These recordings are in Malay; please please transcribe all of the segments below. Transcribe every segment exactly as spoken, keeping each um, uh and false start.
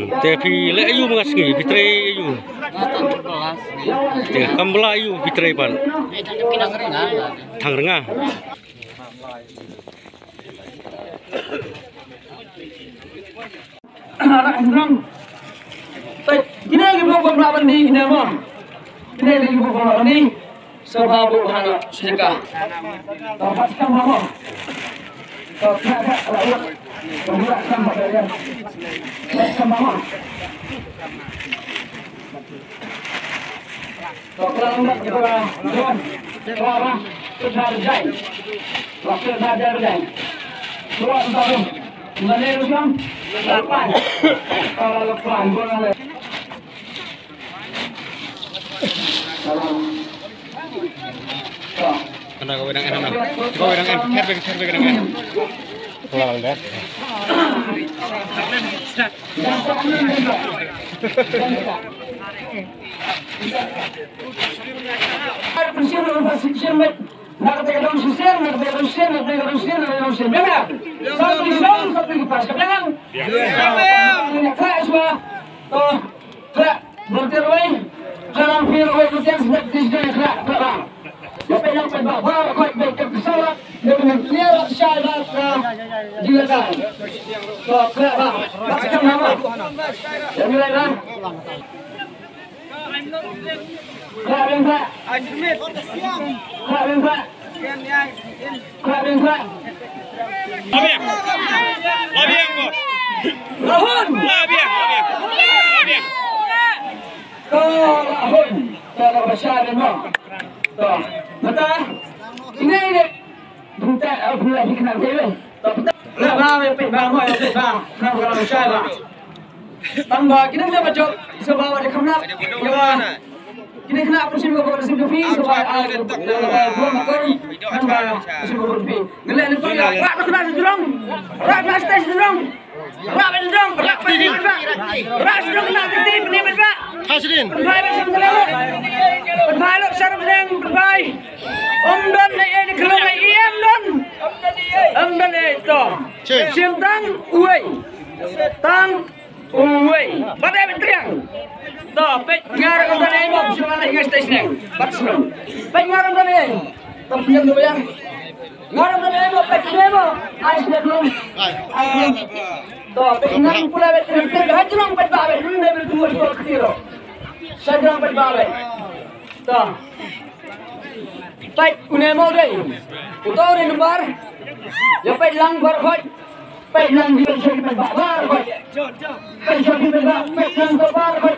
Tapi le ayu mengasngi fitre ayu. Te kambla ayu fitre pan. Thang renga. Kini lagi bukan pelawan di ini mah. Kini lagi bukan pelawan di sebab bukan sedekah. Dapat sama mah. Kau tidak ada bergerak sama saja. Sama mah. Kau kalau nak kita jalan, jalan sudah berjalan. Waktu sudah berjalan. Dua tahun. Mana rusam? Lepas. Kalau lepas, boleh. Anda kau wedang anda, kau wedang anda, kerbe kerbe wedang anda. Keluar dah. Persiapan persiapan. Nak kita dalam sosial, nak kita dalam sosial, nak kita dalam sosial, nak kita dalam sosial. Benar? Satu di dalam, satu di pas. Kebenaran? Ini kelas semua. Oh, kelas berterus. Dalam film itu yang sedang disediakan kelas kelas. Lepas yang berbahagia, kau berjaya kesalahan dengan clear syarat juga dah. Oh, kelas bang. Macam nama? Yang mulai bang. Kelas bang kelas. Kelas bang kelas. Kelas bang kelas. Labiang. Labiang bos. Lahun. Labiang. Labiang. Labiang. Kau lahun. Kalau bersyarat bang. Toh, betul? Ini ini. Bentar, aku lagi kena jalan. Toh, betul? Lah, bang, yang pin bang, yang pin bang. Kenapa kalau bersyarat bang? Bang, bang, kita bisa baca sebab ada kemenap. Ya bang. Kita kena apa sih kalau bersih kopi sebab ada dua makari. Kan bang, bersih kopi. Ngelak ni kopi. Rak nak kena sedurung. Rak nak stage sedurung. Rak sedurung. Rak sedurung. Rak sedurung kena titi pening berpak. Hasrin. Berpai bersama selawat. Berpai lok sarap sedang berpai. Om don ni ini keluar ni em don. Om don ni itu. Sim tang uai. Tang uai. Badai berteriang. Toh, pek ngar kon don ni mau siapa nak ingat stage ni. Batsman. Pek ngar kon don ni. Tapi yang dua yang. Ngar kon ni mau pek ni mau. Ais dia belum. Ais. Toh, pek ngar pula berteriang. Hajrong pek bawa. Ni berdua dua kilo. Sajang pek bawa. Toh. Pek unai mau deh. Utau ni nomor. Ya pek lang berkot. Pek lang dia jadi pek bawa. Pek jadi pek bawa. Pek lang berkot.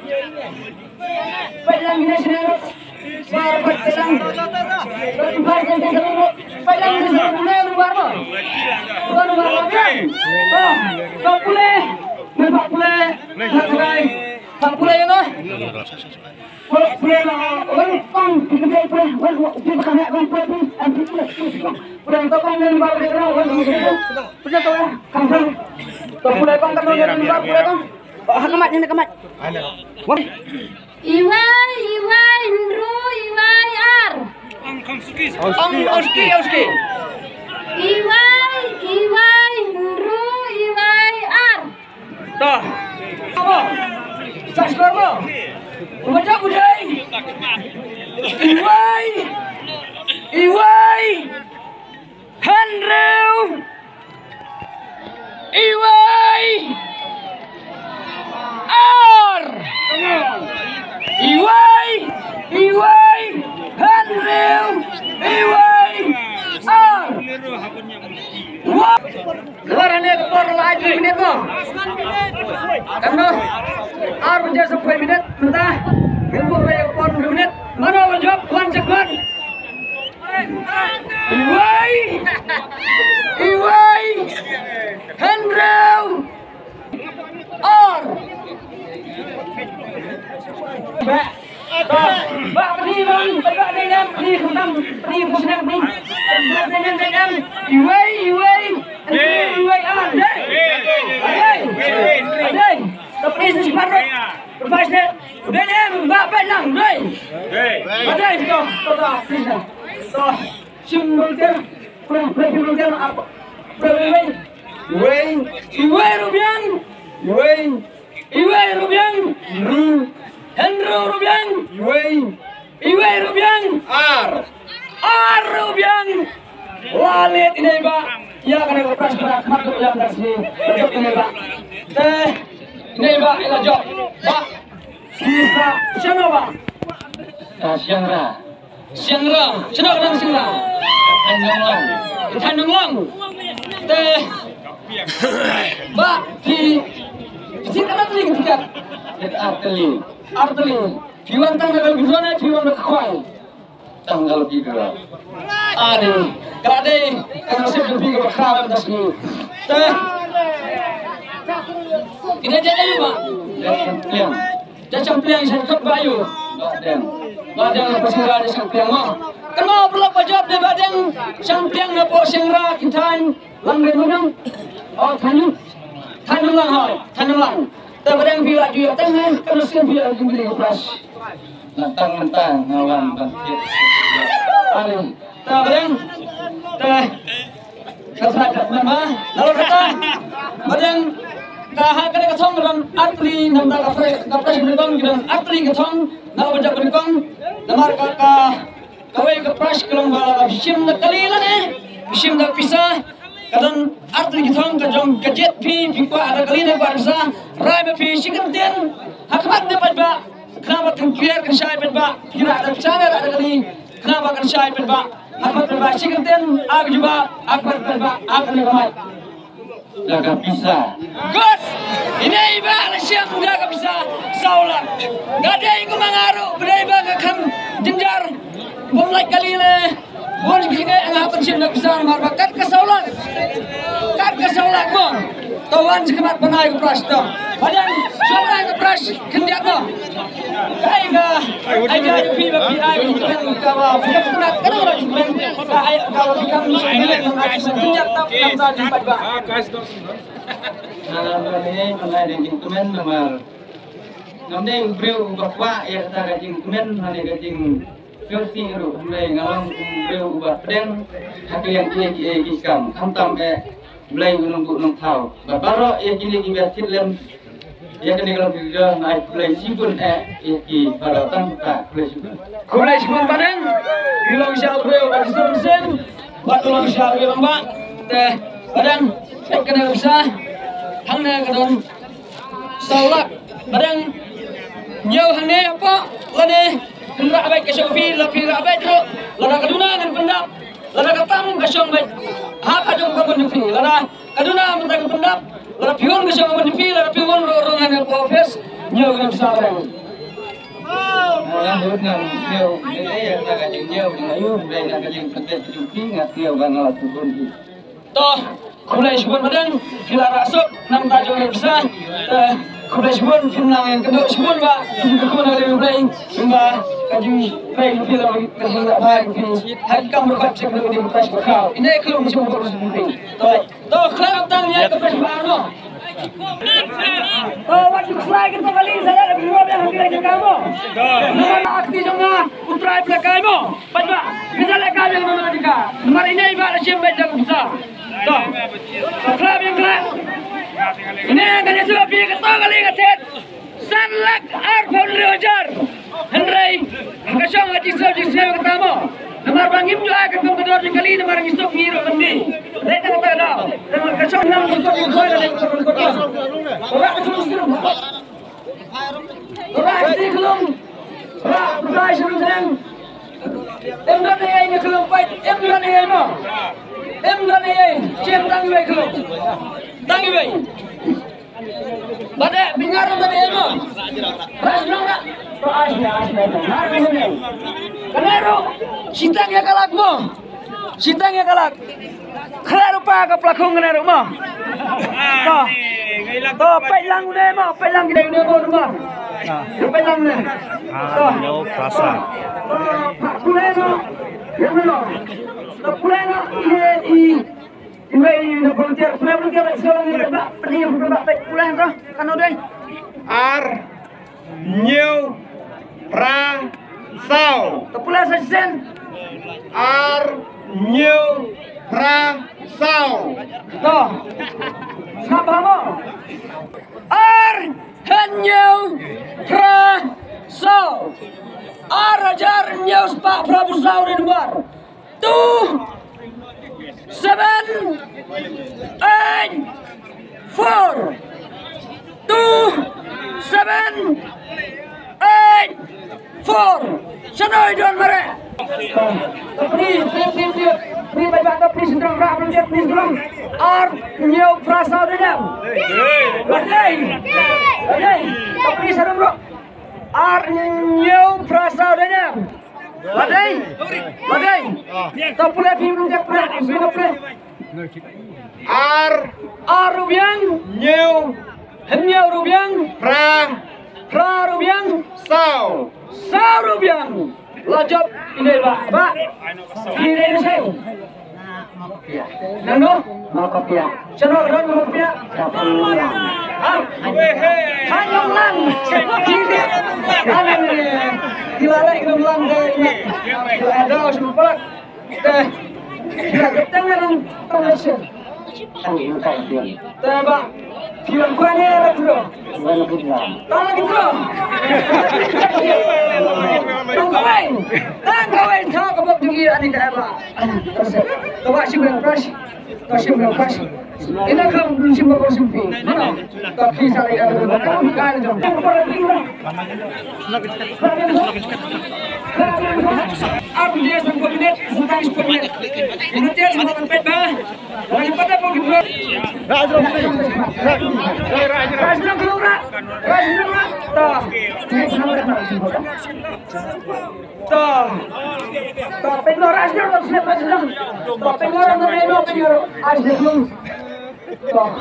Pek lang ni sendiri. Berkot pek lang. Berkot yang sendiri. Pek lang ni sendiri. Unai nomor mau. Unai nomor lagi. Toh. Toh pulih. Nampak pulih. Tak pulih. Tak pulih ya noh. Pulih pulih lah. Orang pang kita pulih. Orang kita makan orang pulih. Anti pulih. Pulih tu pang yang baru dia orang. Pulih tu ya. Kampung. Tu pulih pang kan orang yang baru pulih pang. Hak kemat yang kemat. Ada. Iwai, Iwai, Hendro, Iwai, Ar. Om Kamsuki. Om Oski, Oski. Iwai, Iwai, Hendro, Iwai, Ar. Dah. Apa? Saskar mo. Baca budai. Iwai. Iwai. Hendro. Iwai. Ar. Iwai. Iwai. Hendro. Iwai. Ar. Wah. Lebaran ni por lagi minit mo. Kamu ar menjadi sepuluh minit mentah. Minggu bayar por dua minit. Mana menjawab kuan cekman. Iwai. Iwai. Hendro. Ar. Ba. Ba ni bang, ba ni nam, ni khutam, ni khusnam ni. Ba ni nam nam. Iwai, iwai. Iwai ar. Hey. Hey. Hey. Tapi ini cepat. Lepas ni, dia ni ba ba lang, doi. Ada itu. Toh, toh. Simbol dia, kurang simbol dia apa? Iwai. Iwai. Iwai Rubian. Iwai. Iwai Iwai Rubiang Ru Henry Rubiang Iwai Iwai Rubiang Ar Ar Rubiang Lalit ini Pak ya kena lepas berat masuk yang dari sini jok ini Pak eh ini Pak ini jok Pak sisa siapa Pak Siangra Siangra siapa orang Siangra Tanjung Lang Tanjung Lang teh Pak di di mana tadi ketika It Arteli arteli Iwan tanggal berapa Iwan berkuai tanggal tiga Ade kerade kalau saya lebih ke berkerabat das ni teh tidak jadi Pak Champion dah champion saya kat bayu Badan badang pasangga di champion mah kenal pula pajak di badang champion na po sengra kintan lang re menang oh tanjung tanjung lang hai tanjung lang teh badang bila juga tengah kalau sen bila gembira plus Mentang-mentang ngawan bangkit Ade teh badang teh kata nama lalu kata badang kahak kena ketong dalam atli namda kafre kafre berikong dalam atli ketong nama bajak berikong namar kakak kawai kepras kelong bala bisim nak kali lah ne bisim nak pisah kadang atli ketong kajong kajet pi pingkwa ada kali ne barsa rai me pi sikan ten hakmat ne ba kenapa kan clear kan syai ba kira ada cara ada kali kenapa kan syai ba hakmat ba sikan ten ag juga akbar ba ag ne kamai jaga pisah good ini iba siap jaga bisa saulan gak ada yang mengaruh berdaya bangga kan jenjar mulai kali ini boleh kini anggapan siap nak bisa marbakan ke saulan kan ke saulan mo tawan sekemat penai ke pras tu padahal siapa yang ke pras kendiak mo kaya ga aja ada pi bapi ai kan kawa siap sekemat kan orang sebenarnya kaya kawa kami sebenarnya kendiak tak tak jumpa ba Dalam ini mulai dari instrumen nomor nanti beliau bapak ya kata gajing instrumen nanti gajing versi itu mulai ngalang beliau ubah pedang hati yang kia kia iskam hantam eh mulai menunggu nung tahu bapak ya kini kita cilem ya kini kalau kita naik mulai simpul eh ya ki pada tangka mulai simpul Kulai sebelum padang, bilang siapa beliau bagi sen, buat ulang siapa bilang pak, teh padang, saya kena usah, hangnya kedon, saulak, padang, jauh hangnya apa, lade, hendak baik kesofi, lebih rabai teruk, lada keduna dengan pendap, lada ketam kesong baik, apa jom kamu nyepi, lada keduna mentang pendap, lada pion kesong kamu nyepi, lada pion rorongan yang profes, jauh dengan besar padang. Orang dulu nang dia dia yang tak gajing dia dengan ayu dia nak gajing pedet cuci ngat dia bang alat turun tu. Toh, kulai sebun padang, kila rasuk, nam tajung yang besar. Eh, kulai sebun, pinang yang kedua sebun ba, kau nak lebih baik, hingga kaji baik kila lagi kerja baik kini. Hari kamu berkat cek dulu di bekas berkau. Ini kelum semua berus penting. Toh, toh kelak tangnya kepas baru. Oh, waktu selai kita kali saya lebih dua yang hampir aja kamu. Nama aktif jangan utrai belakang kamu. Baca, kita lekar yang mana juga. Nomor ini ibarat siapa yang besar. Toh, kelab yang kelab. Ini akan jadi pergi ke tol kali ketet. Sanlak arfon rojar. Henry, kasih ngaji sahaja saya ketemu. Nomor bangim juga akan kedua kali nomor isok ngiro bendi. Saya tak tahu dah. Nomor kasih enam isok ngiro ada yang kedua. Orang terus terus. Orang terus kelum. Orang berkait sedang. Em dan ai ni kelum fight. Em dan ai mo. Em dan ai. Cem tangi baik kelum. Tangi baik. Pada bingar dan ai mo. Ras nongga. Asnya asnya. Hari ini. Kenero, sitang ya kalak mo, sitang ya kalak. Kenero pa ka pelakong kenero mo. Toh, toh pelang ne mo, pelang kita ini mo mo. Pelang ne. Toh, Yo kasa. Kuleno, yang mana? Toh kuleno ini i, ini ini volunteer, volunteer sekolah ni berapa? Pergi berapa? Kulen toh, kan udah. Ar New Pra Sao Kepulauan Sajen. Ar New Pra Sao Toh, siapa kamu? Ar Henyo Arajar News Pak Prabu Saurin War. Two, seven, eight, four, two, seven, eight, four. Sanoy doon mare. Please, please, please, please. Please, baik baik, please, dorong, dorong, dorong, please, dorong. Ar New Prasa Denam. Badai, badai. Please, dorong, bro. Ar New Prasa Denam. Badai, badai. Tak boleh film dia boleh, tak boleh. Ar Ar Rubiang New New Rubiang Pra Pra Rubiang Sao Sao Rubiang. Lajab ini pak, pak. Ini ini saya. Nano, makopia. Channel run makopia. Ah, hanya lang. Kiri. Ana ni. Dilala ikut lang deh. Ada semua pelak. Deh. Jangan pengasih. Deh pak. Film kau ni ada tu. Tangan kita. Tangkawai, tangkawai, tak kau pergi ani kerana. Kau masih belum fresh, masih belum fresh. Ini kan belum semua kau sumpi. Mana? Kau kisah lagi ada berapa? Kan jom. Aku dia semua minit, sudah sepuluh minit. Ini dia semua tempat bah. Daripada kau gitu. Rajram, Rajram keluar, Rajram tak. Tak, tak pengen Rajram tak siapa Rajram. Tak pengen orang tu ni, pengen Rajram. Tak.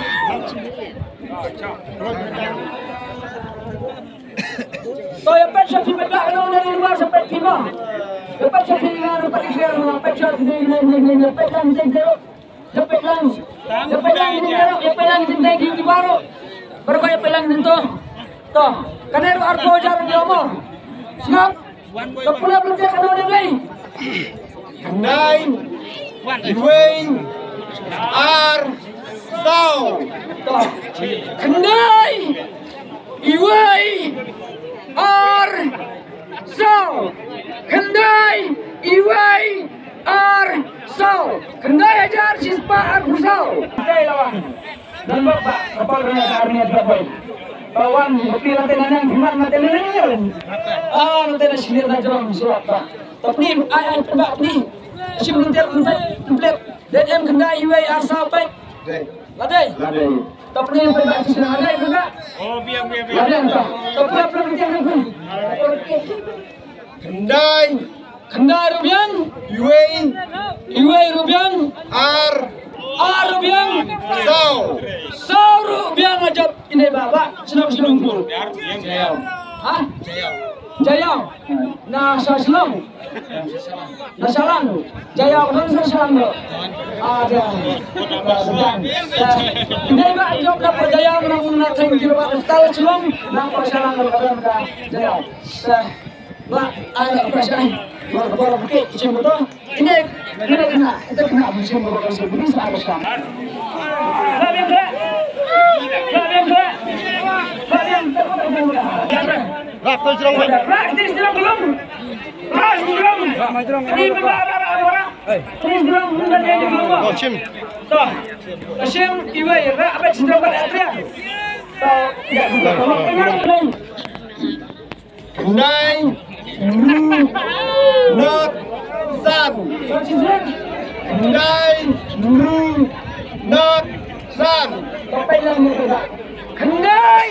So yang pasal si bedak kalau dari luar sampai tiba. Yang pasal si dengan apa kisah, pasal ni ni ni ni ni pasal ni ni. Sampai lang, sampai lang ini baru, sampai lang ini lagi baru. Baru kaya pelang itu. Toh, karena arpo jar dia mau. Siap. Kepala belum dia kena lagi. Nine, Wayne, R, Sao. Toh, kendai, Iwai, R, Sao. Kendai, Iwai, R, Sao. Kendai ajar sispa R, Sao. Kendai lawan. Dan bapak, kapal raya arnya berapa? Kawan, tapi nanti nanya gimana nanti nanya. Ah, nanti nanya sendiri nanti orang siapa. Tapi ayah tebak ni, si mentir template. Dan em kendai U A R sampai. Ladai. Ladai. Tapi yang tebak si senang ladai juga. Oh, biar biar biar. Ladai entah. Tapi apa yang mentir ni? Kendai, Kendai Rubiang, Wayne, Iwai Rubiang, R, R Rubiang, Sao. Sao Rubiang ajab ini bapak senang senang pun. Jaya. Hah? Jaya. Nah, saya senang. Nah, salam. Jaya bukan saya salam bro. Ada. Ini pak job dapat Jaya menang menang teng di luar. Kalau senang, nang salam kepada mereka. Jaya. Pak, ada perasaan. Baru baru bukit, macam betul. Ini ini kena, itu kena musim baru musim ini sangat besar. Kalian gerak, kalian gerak, kalian gerak. Rakul jerong. Rak di jerong belum, rak jerong. Ini berapa orang? Ini jerong bukan ini belum. Oh, Sim. Toh, Sim iwai rak apa jerong pada ada? Toh, tidak betul. Kendai, Not, San. Kendai, Not, San. Kendai,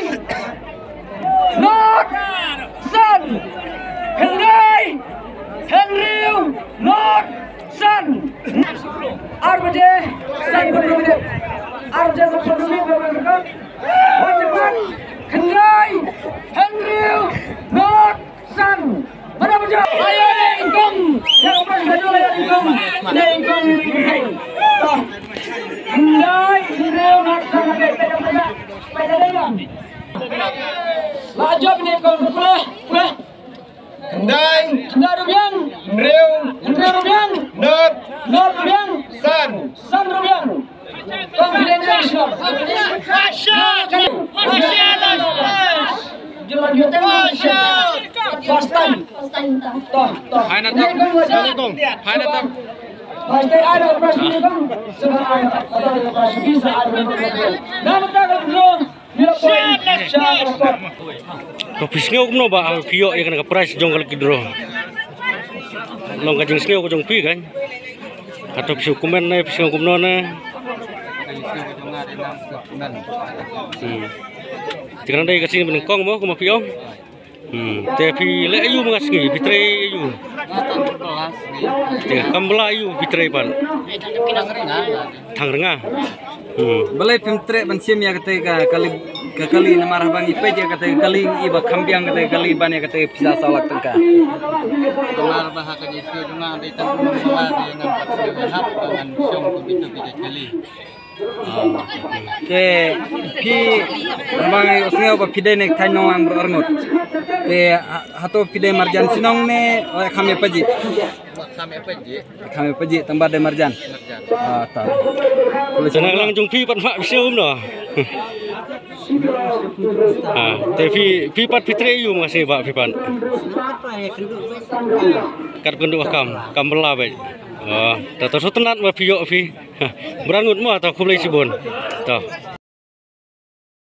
Not, San. Kendai, Henry, Not, San. Arbaje, San berdua. Arbaje berdua berdua. Wajibkan Kendai, Henry, Not, San. Mana berdua? Ayo deh, ingkong. Yang pas baju ayo ingkong. Deh ingkong. Toh, Kendai, Henry, Not, San. Peda peda, peda dengan. Lajab ni ingkong. Boleh, boleh. Kendai, Kendai Rubiang, Rew, Henry Rubiang, Not, Not Rubiang, San. San Rubiang. Confidential. Fashion. Fashion. Jual jual tengok. first time. First time ta. Toh, toh. Hai na tak. Assalamualaikum. Hai na tak. Pasti ada operasi ni bang. Sekarang ada operasi bisa ada. Nama tak kalau bila poin siapa? Kopi sengau kumno ba pio ya kana price jong kal kidro. Long kajing sengau ko jong pi kan. Atau pisu kumen na pisu kumno na. Hmm. Tikran dai kasing benengkong mo kuma pio. Hmm. Tapi le ayu mengasngi bitre ayu. Tiga kambla ayu bitre pan. Thang renga. Hmm. Balai pimtre bansim ya kata kali kali namarah bang ipe ya kata kali iba kambiang kata kali ban ya kata pisa salak tengka. Benar bahasa kajisio juga ada tentang membawa dengan pakai hap dengan siom kubitu bidak kali. Ke pi bang usnga ba pidai nek thainong ang orngot. Ke hato pidai marjan sinong ne kami paji. Kami apa je? Kami paji tempat de marjan. Ah ta. Senang lang jong pi pat mak pisu kumno. Ha, tapi pi pat fitre ayu mengasngi ba pi pan. Kat kenduk kam, kam bela baik. Oh, tak tahu tenat ma piyok pi. Berangut mu atau kumlai sibon. Tahu.